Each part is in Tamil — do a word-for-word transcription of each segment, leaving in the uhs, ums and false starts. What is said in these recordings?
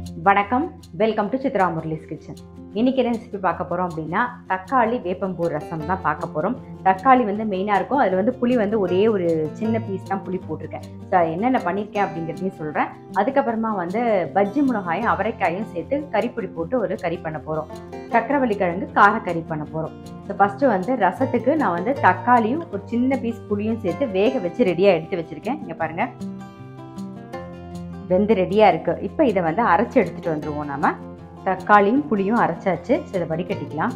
வணக்கம், welcome to Chitra Murali's kitchen. இன்றைக்கி என்ன ரெசிபி பார்க்க போகிறோம் அப்படின்னா தக்காளி வேப்பம்பூ ரசம் தான் பார்க்க போகிறோம். தக்காளி வந்து மெயினாக இருக்கும். அதில் வந்து புளி வந்து ஒரே ஒரு சின்ன பீஸ் தான் புளி போட்டிருக்கேன். ஸோ என்னென்ன பண்ணியிருக்கேன் அப்படிங்கிறதையும் சொல்கிறேன். அதுக்கப்புறமா வந்து பஜ்ஜி மிளகாயும் அவரைக்காயும் சேர்த்து கறிப்பொடி போட்டு ஒரு கறி பண்ண போகிறோம். சக்கரவள்ளி கிழங்கு காரக்கறி பண்ண போகிறோம். ஸோ ஃபஸ்ட்டு வந்து ரசத்துக்கு நான் வந்து தக்காளியும் ஒரு சின்ன பீஸ் புளியும் சேர்த்து வேக வச்சு ரெடியாக எடுத்து வச்சுருக்கேன். இங்கே பாருங்கள், வெந்து ரெடியாக இருக்குது. இப்போ இதை வந்து அரைச்சி எடுத்துகிட்டு வந்துடுவோம். நம்ம தக்காளியும் புளியும் அரைச்சாச்சு. ஸோ இதை வடிகட்டிக்கலாம்.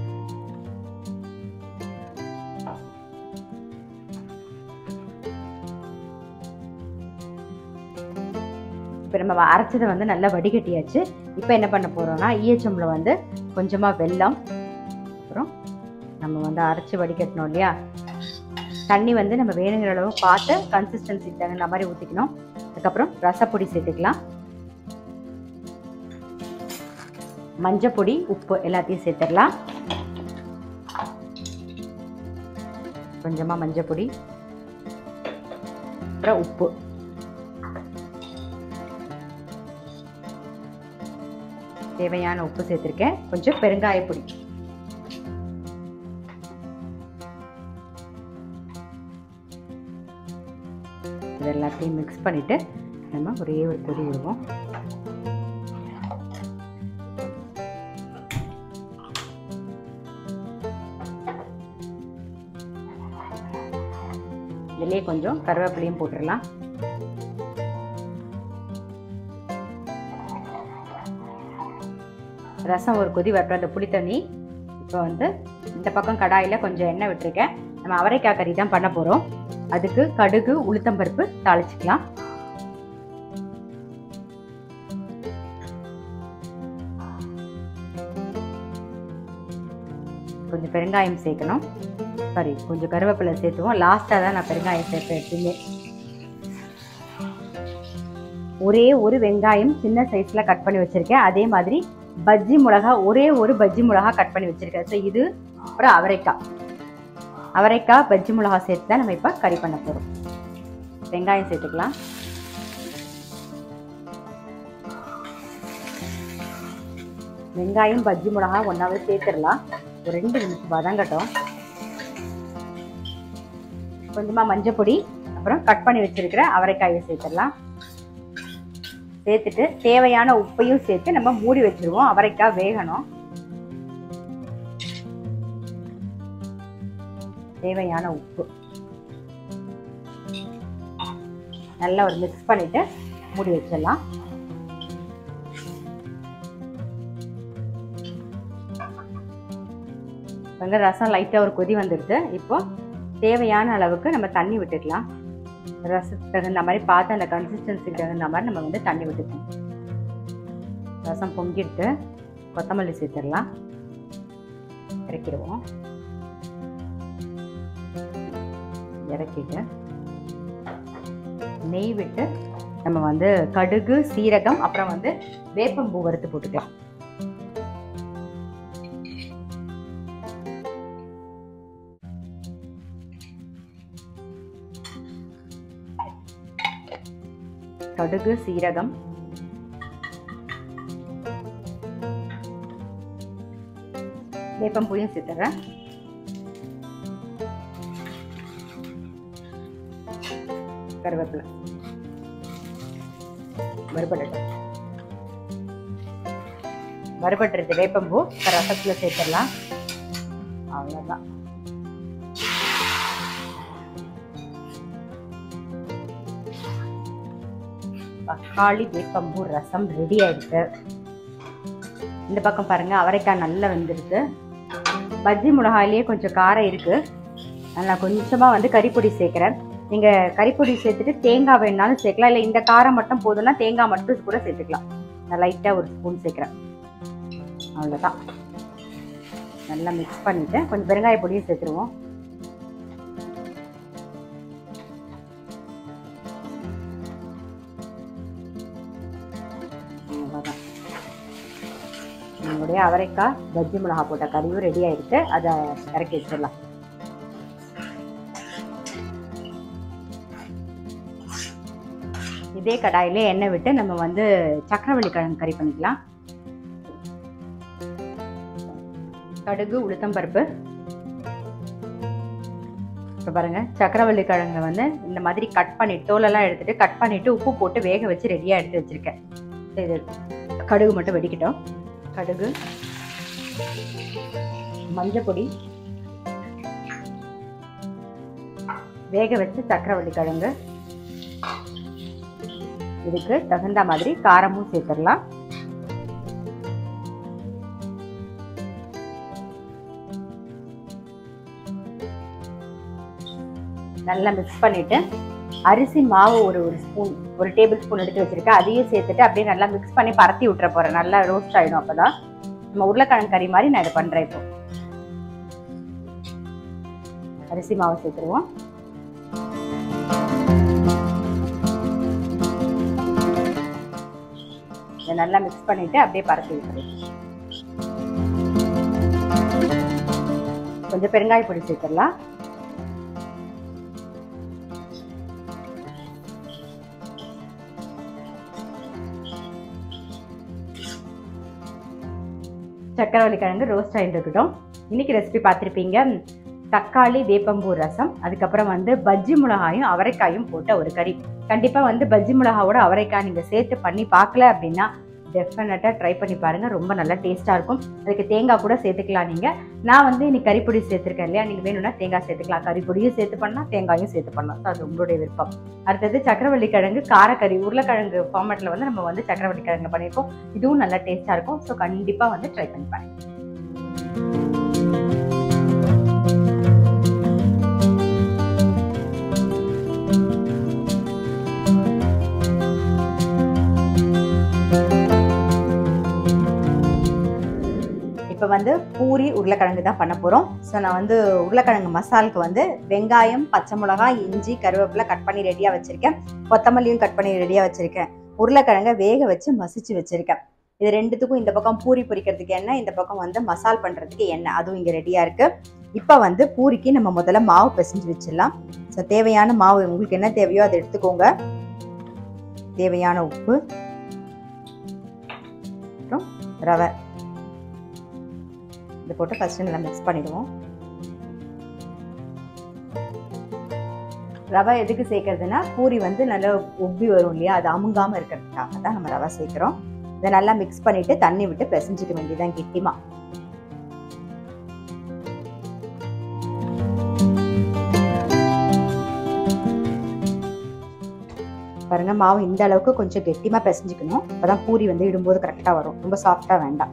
இப்போ நம்ம அரைச்சதை வந்து நல்லா வடிகட்டியாச்சு. இப்போ என்ன பண்ண போகிறோம்னா ஈயச்சம்பளை வந்து கொஞ்சமாக வெல்லம், அப்புறம் நம்ம வந்து அரைச்சி வடிகட்டணும் இல்லையா, தண்ணி வந்து நம்ம வேணுங்கிற அளவு பார்த்து கன்சிஸ்டன்சிக்கு தகுந்த மாதிரி ஊற்றிக்கணும். அதுக்கப்புறம் ரசப்பொடி சேர்த்துக்கலாம், மஞ்சப்பொடி, உப்பு எல்லாத்தையும் சேர்த்துடலாம். கொஞ்சமாக மஞ்சப்பொடி, அப்புறம் உப்பு, தேவையான உப்பு சேர்த்துருக்கேன். கொஞ்சம் பெருங்காயப்பொடி, இது எல்லாத்தையும் மிக்ஸ் பண்ணிவிட்டு நம்ம ஒரே ஒரு கொதி விடுவோம். இதுலேயே கொஞ்சம் கருவேப்பிலையும் போட்டுடலாம். ரசம் ஒரு கொதி வரட்டும். அந்த புளி தண்ணி இப்போ வந்து இந்த பக்கம் கடாயில் கொஞ்சம் எண்ணெய் விட்டுருக்கேன். நம்ம அவரைக்காய் கறி தான் பண்ண போகிறோம். அதுக்கு கடுகு, உளுத்தம்பருப்பு தாளிச்சுக்கலாம். கொஞ்சம் பெருங்காயம் சேர்க்கணும். சாரி, கொஞ்சம் கருவேப்பிலை சேர்த்துவோம். லாஸ்ட்டாக தான் நான் பெருங்காயம் சேர்ப்பேன் எப்பயுமே. ஒரே ஒரு வெங்காயம் சின்ன சைஸில் கட் பண்ணி வச்சுருக்கேன். அதே மாதிரி பஜ்ஜி மிளகா ஒரே ஒரு பஜ்ஜி மிளகா கட் பண்ணி வச்சுருக்கேன். ஸோ இது அப்புறம் அவரைக்காய் அவரைக்காய் பஜ்ஜி மிளகா சேர்த்து தான் நம்ம இப்போ கறி பண்ண போகிறோம். வெங்காயம் சேர்த்துக்கலாம். வெங்காயம் பஜ்ஜி மிளகா ஒன்றாவே சேர்த்துடலாம். ஒரு ரெண்டு நிமிஷம் வதங்கட்டும். கொஞ்சமாக மஞ்சள் பொடி, அப்புறம் கட் பண்ணி வச்சிருக்கிற அவரைக்காயை சேர்த்துடலாம். சேர்த்துட்டு தேவையான உப்பையும் சேர்த்து நம்ம மூடி வச்சிருவோம். அவரைக்காய் வேகணும். தேவையான உப்பு நல்லா ஒரு மிக்ஸ் பண்ணிட்டு மூடி வச்சிடலாம். வந்து ரசம் லைட்டாக ஒரு கொதி வந்துடுது. இப்போ தேவையான அளவுக்கு நம்ம தண்ணி விட்டுக்கலாம். ரசத்துக்கு தகுந்த மாதிரி பார்த்து அந்த கன்சிஸ்டன்சிக்கு தகுந்த மாதிரி நம்ம வந்து தண்ணி விட்டுக்கணும். ரசம் பொங்கிட்டு கொத்தமல்லி சேர்த்துடலாம். இறக்கிடுவோம். இறக்கிட்டு நெய் விட்டு நம்ம வந்து கடுகு, சீரகம், அப்புறம் வந்து வேப்பம்பூ வறுத்து போட்டுக்கலாம். கடுகு, சீரகம், வேப்பம்பூயும் சேர்த்துறேன். கருவேப்பிலை வறுபடட்டும். வறுபட்டுறது வேப்பம்பூ ரசத்துல சேர்த்துடலாம். அவ்வளோதான். தக்காளி வேப்பம்பூ ரசம் ரெடி ஆயிடுச்சு. இந்த பக்கம் பாருங்க, அவரைக்காய் நல்லா வெந்துருக்கு. பஜ்ஜி மிளகாயிலேயே கொஞ்சம் காரம் இருக்கு. நான் கொஞ்சமாக வந்து கறிப்பொடி சேர்க்குறேன். நீங்கள் கறிப்பொடி சேர்த்துட்டு தேங்காய் வேணுனாலும் சேர்க்கலாம். இல்லை இந்த காரம் மட்டும் போதும்னா தேங்காய் மட்டும் கூட சேர்த்துக்கலாம். நான் லைட்டாக ஒரு ஸ்பூன் சேர்க்குறேன். அவ்வளோதான். நல்லா மிக்ஸ் பண்ணிவிட்டு கொஞ்சம் பெருங்காய பொடியும் சேர்த்துருவோம். அவ்வளோதான். நம்மளுடைய அவரைக்காய் பஜ்ஜி மிளகா போட்ட கறியும் ரெடி ஆகிடுச்சு. அதை இறக்கி வச்சிடலாம். இதே கடாயிலே எண்ணெய் விட்டு நம்ம வந்து சக்கரவள்ளி கிழங்கு கறி பண்ணிக்கலாம். கடுகு, உளுத்தம் பருப்பு. இப்போ பாருங்க, சக்கரவள்ளி கிழங்கு வந்து இந்த மாதிரி கட் பண்ணி தோலெல்லாம் எடுத்துட்டு கட் பண்ணிட்டு உப்பு போட்டு வேக வச்சு ரெடியா எடுத்து வச்சிருக்கேன். இது கடுகு மட்டும் வெடிக்கிட்டோம். கடுகு, மஞ்சள் பொடி, வேக வச்சு சக்கரவள்ளி கிழங்கு, இதுக்கு தகுந்த மாதிரி காரமும் சேர்த்துடலாம். நல்லா மிக்ஸ் பண்ணிட்டு அரிசி மாவு ஒரு ஒரு ஸ்பூன் ஒரு டேபிள் ஸ்பூன் எடுத்து வச்சிருக்கேன். அதையும் சேர்த்துட்டு அப்படியே நல்லா மிக்ஸ் பண்ணி பரத்தி விட்டுற போறேன். நல்லா ரோஸ்ட் ஆயிடும். அப்பதான் நம்ம உருளைக்கிழங்கு கறி மாதிரி நான் இதை பண்றேன். இப்போ அரிசி மாவு சேர்த்துருவோம். இதை நல்லா மிக்ஸ் பண்ணிட்டு அப்படியே பரத்தி விட்டுருவோம். கொஞ்சம் பெருங்காய பொடி சேர்த்துடலாம். சக்கரவள்ளி கிழங்கு ரோஸ்ட் ஆகிட்டு இருக்கட்டும். இன்னைக்கு ரெசிபி பார்த்துருப்பீங்க, தக்காளி வேப்பம்பூ ரசம், அதுக்கப்புறம் வந்து பஜ்ஜி மிளகாயும் அவரைக்காயும் போட்ட ஒரு கறி. கண்டிப்பாக வந்து பஜ்ஜி மிளகாவோட அவரைக்காய் நீங்கள் சேர்த்து பண்ணி பார்க்கல அப்படின்னா டெஃபினட்டாக ட்ரை பண்ணி பாருங்கள். ரொம்ப நல்லா டேஸ்ட்டாக இருக்கும். அதுக்கு தேங்காய் கூட சேர்த்துக்கலாம் நீங்கள். நான் வந்து இன்னைக்கு கறிப்பொடி சேர்த்துருக்கேன் இல்லையா, நீங்கள் வேணும்னா தேங்காய் சேர்த்துக்கலாம். கறிப்பொடியும் சேர்த்து பண்ணலாம், தேங்காயும் சேர்த்து பண்ணலாம். ஸோ அது உங்களுடைய விருப்பம். அடுத்தது சக்கரவள்ளி கிழங்கு காரக்கறி. உருளைக்கிழங்கு ஃபார்மேட்டில் வந்து நம்ம வந்து சக்கரவள்ளி கிழங்கு பண்ணியிருக்கோம். இதுவும் நல்லா டேஸ்ட்டாக இருக்கும். ஸோ கண்டிப்பாக வந்து ட்ரை பண்ணி பாருங்கள். இப்போ வந்து பூரி உருளைக்கிழங்கு தான் பண்ண போகிறோம். ஸோ நான் வந்து உருளைக்கிழங்கு மசாலுக்கு வந்து வெங்காயம், பச்சை மிளகாய், இஞ்சி, கருவேப்பிலை கட் பண்ணி ரெடியாக வச்சுருக்கேன். கொத்தமல்லியும் கட் பண்ணி ரெடியாக வச்சுருக்கேன். உருளைக்கிழங்கை வேக வச்சு மசிச்சு வச்சுருக்கேன். இது ரெண்டுத்துக்கும் இந்த பக்கம் பூரி பொரிக்கிறதுக்கு எண்ணெய், இந்த பக்கம் வந்து மசால் பண்ணுறதுக்கு எண்ணெய், அதுவும் இங்கே ரெடியாக இருக்குது. இப்போ வந்து பூரிக்கு நம்ம முதல்ல மாவு பிசைஞ்சு வச்சிடலாம். ஸோ தேவையான மாவு உங்களுக்கு என்ன தேவையோ அதை எடுத்துக்கோங்க. தேவையான உப்பு, அப்புறம் ரவை இதை போட்டு ஃபர்ஸ்ட் நல்லா மிக்ஸ் பண்ணிடுவோம். ரவை எதுக்கு சேர்க்கறதுன்னா பூரி வந்து நல்லா உப்பி வரும் இல்லையா, அது அமுங்காமல் இருக்கிறதுக்காக தான் நம்ம ரவை சேர்க்குறோம். இதை நல்லா மிக்ஸ் பண்ணிட்டு தண்ணி விட்டு பிசைஞ்சிக்க வேண்டியதான் கெட்டிமா. பாருங்க, மாவு இந்த அளவுக்கு கொஞ்சம் கெட்டிமா பிசைஞ்சிக்கணும். அப்பதான் பூரி வந்து இடும்போது கரெக்டா வரும். ரொம்ப சாஃப்டா வேண்டாம்.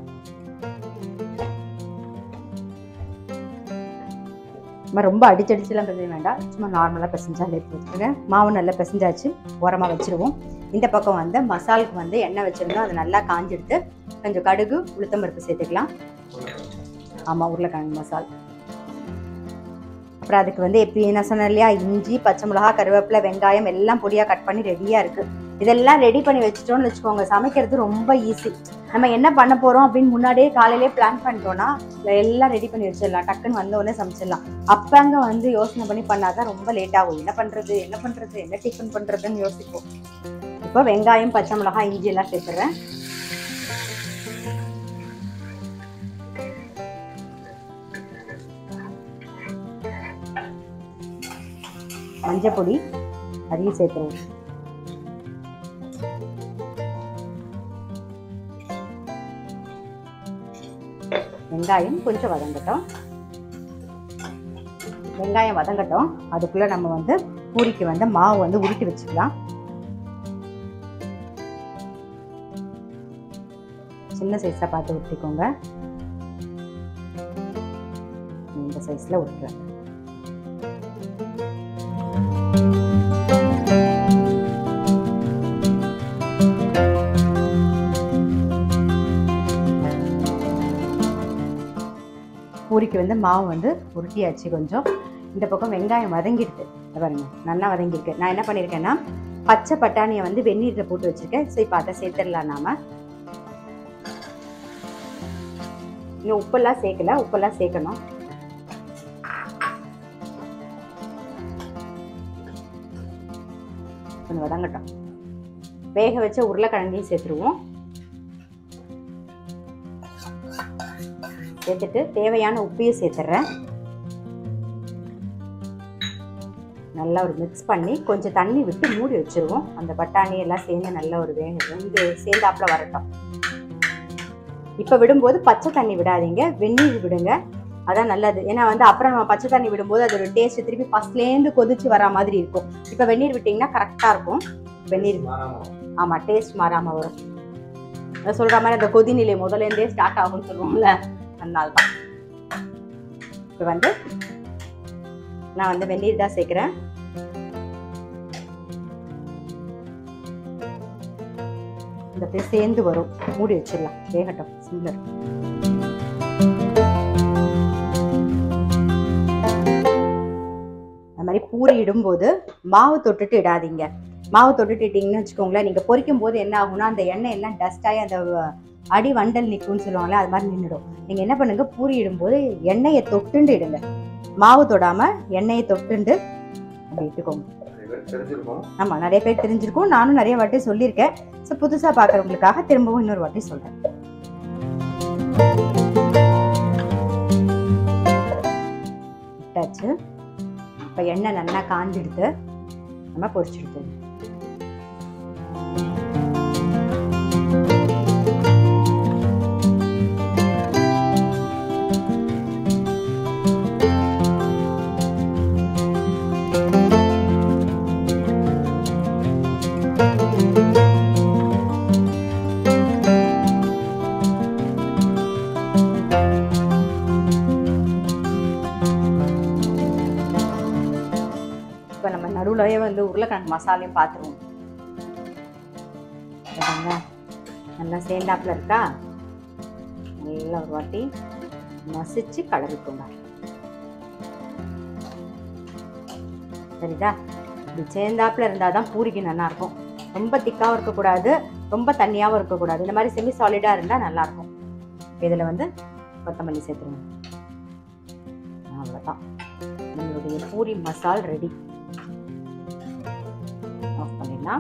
ரொம்ப அடிச்சடிச்சுலாம் பிசைய வேண்டாம், சும்மா நார்மலாக பிசைஞ்சாலே போதுங்க. மாவு நல்லா பிசைஞ்சாச்சு, ஓரமாக வச்சிருவோம். இந்த பக்கம் வந்து மசாலுக்கு வந்து எண்ணெய் வச்சிருந்தோம், அது நல்லா காஞ்செடுத்து கொஞ்சம் கடுகு, உளுத்தம் பருப்பு சேர்த்துக்கலாம். ஆமாம், உருளைக்கிழங்கு மசால். அப்புறம் அதுக்கு வந்து எப்படி என்ன சொன்னேன் இல்லையா, இஞ்சி, பச்சை மிளகா, கருவேப்பிலை, வெங்காயம் எல்லாம் பொடியாக கட் பண்ணி ரெடியாக இருக்குது. இதெல்லாம் ரெடி பண்ணி வச்சுட்டோம்னு வச்சுக்கோங்க, சமைக்கிறது ரொம்ப ஈஸி. நம்ம என்ன பண்ண போகிறோம் அப்படின்னு முன்னாடியே காலையிலே பிளான் பண்ணிட்டோம்னா எல்லாம் ரெடி பண்ணி வச்சிடலாம், டக்குன்னு வந்த உடனே சமைச்சிடலாம். அப்பங்க வந்து யோசனை பண்ணி பண்ணாதான் ரொம்ப லேட் ஆகும். என்ன பண்ணுறது என்ன பண்ணுறது என்ன டிஃபன் பண்ணுறதுன்னு யோசிப்போம். இப்போ வெங்காயம், பச்சை மிளகாய், இஞ்சி எல்லாம் சேர்த்துறேன். மஞ்சள் பொடி அதையும் சேர்த்துருவோம். வெங்காயம் கொஞ்சம் வதங்கட்டும். வெங்காயம் வதங்கட்டும், அதுக்குள்ள நம்ம வந்து பூரிக்கு வந்து மாவு வந்து உருட்டி வச்சுக்கலாம். சின்ன சைஸா பார்த்து உருட்டிக்கோங்க. இந்த சைஸ்ல உருட்டுறேன். பூரிக்கு வந்து மாவு வந்து உருட்டியாச்சு. கொஞ்சம் இந்த பக்கம் வெங்காயம் வதங்கிடுது பாருங்க, நல்லா வதங்கிருக்கு. நான் என்ன பண்ணியிருக்கேன்னா பச்சை பட்டாணியை வந்து வெந்நீரில் போட்டு வச்சிருக்கேன். ஸோ இப்போ அதை சேர்த்துடலாம். நாம இன்னும் உப்பெல்லாம் சேர்க்கல, உப்பெல்லாம் சேர்க்கணும். கொஞ்சம் வதங்கட்டும். வேக வச்ச உருளைக்கிழங்கையும் சேர்த்துருவோம். சேர்த்துட்டு தேவையான உப்பையும் சேர்த்துட்றேன். நல்லா ஒரு மிக்ஸ் பண்ணி கொஞ்சம் தண்ணி விட்டு மூடி வச்சுருவோம். அந்த பட்டாணி எல்லாம் சேர்ந்து நல்லா ஒரு வேக வெந்து சேர்ந்தாப்புல வரட்டும். இப்போ விடும்போது பச்சை தண்ணி விடாதீங்க, வெந்நீர் விடுங்க, அதான் நல்லது. ஏன்னா வந்து அப்புறம் நம்ம பச்சை தண்ணி விடும்போது அதோட டேஸ்ட் திருப்பி ஃபர்ஸ்ட்லேருந்து கொதிச்சு வர மாதிரி இருக்கும். இப்போ வெந்நீர் விட்டிங்கன்னா கரெக்டாக இருக்கும். வெந்நீர் ஆமாம், டேஸ்ட் மாறாமல் வரும். அதை சொல்கிற மாதிரி அந்த கொதிநிலை முதலேருந்தே ஸ்டார்ட் ஆகும்னு சொல்லுவோம்ல, அதனால தான். இப்போ வந்து நான் வந்து வெந்நீர் தான் சேர்க்குறேன். இந்த பேர் சேர்ந்து வரும். மூடி வச்சிடலாம், வேகட்டும் சிம்லர். அந்த மாதிரி பூரி இடும்போது மாவு தொட்டுட்டு இடாதீங்க. மாவு தொட்டுட்டு இட்டீங்கன்னு வச்சுக்கோங்களேன், நீங்கள் பொரிக்கும் போது என்ன ஆகும்னா அந்த எண்ணெய் எல்லாம் டஸ்ட் ஆகி அந்த அடி வண்டல் நிற்கும்னு சொல்லுவாங்களே, அது மாதிரி நின்றுடும். நீங்கள் என்ன பண்ணுங்க, பூரி இடும்போது எண்ணெயை தொட்டுண்டு இடுங்க, மாவு தொடாமல் எண்ணெயை தொட்டுண்டு அப்படி இட்டுக்கோங்க. ஆமாம், நிறைய பேர் தெரிஞ்சிருக்கும், நானும் நிறைய வாட்டி சொல்லியிருக்கேன். ஸோ புதுசாக பார்க்குறவங்களுக்காக திரும்பவும் இன்னொரு வாட்டி சொல்கிறேன். இட்டாச்சு. இப்போ எண்ணெய் நல்லா காஞ்சிடுது, நம்ம பொரிச்சிடுது. இப்போ நம்ம நடுவுலயே வந்து உருளைக்கிழங்கு மசாலையும் பார்த்துருவோம். நல்லா சேர்ந்தாப்புல இருக்கா, நல்லா ஒரு வாட்டி மசிச்சு கலரிக்கோங்க. சரிதா? இப்படி சேர்ந்தாப்புல இருந்தால் தான் பூரிக்கு நல்லா இருக்கும். ரொம்ப திக்காகவும் இருக்கக்கூடாது, ரொம்ப தண்ணியாகவும் இருக்கக்கூடாது. இந்த மாதிரி செமி சாலிடாக இருந்தால் நல்லாயிருக்கும். இதில் வந்து கொத்தமல்லி சேர்த்துருங்க. அவ்வளோதான், நம்மளுடைய பூரி மசால் ரெடி. ஆஃப் பண்ணிடலாம்.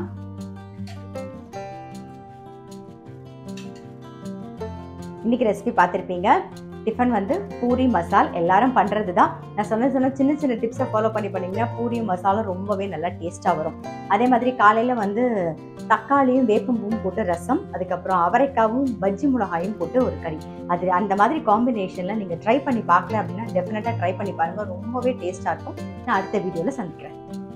இன்னைக்கு ரெசிபி பார்த்துருப்பீங்க. டிஃபன் வந்து பூரி மசால் எல்லாரும் பண்ணுறது தான். நான் சொன்ன சொன்ன சின்ன சின்ன டிப்ஸை ஃபாலோ பண்ணி பண்ணிங்கன்னா பூரியும் மசாலும் ரொம்பவே நல்லா டேஸ்ட்டாக வரும். அதே மாதிரி காலையில் வந்து தக்காளியும் வேப்பம்பூவும் போட்டு ரசம், அதுக்கப்புறம் அவரைக்காவும் பஜ்ஜி மிளகாயும் போட்டு ஒரு கறி. அது அந்த மாதிரி காம்பினேஷனில் நீங்கள் ட்ரை பண்ணி பார்க்கல அப்படின்னா டெஃபினட்டாக ட்ரை பண்ணி பாருங்கள், ரொம்பவே டேஸ்ட்டாக இருக்கும். நான் அடுத்த வீடியோவில் சந்திக்கிறேன்.